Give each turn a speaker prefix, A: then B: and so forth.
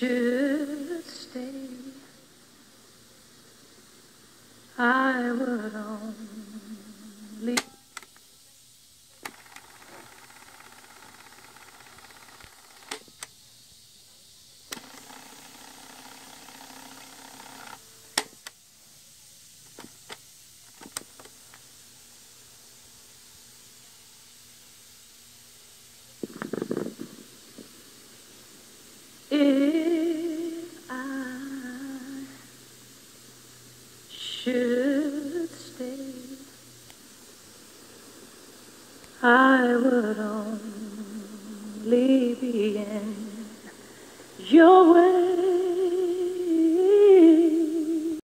A: should stay, I would only. If I should stay, I would only be in your way.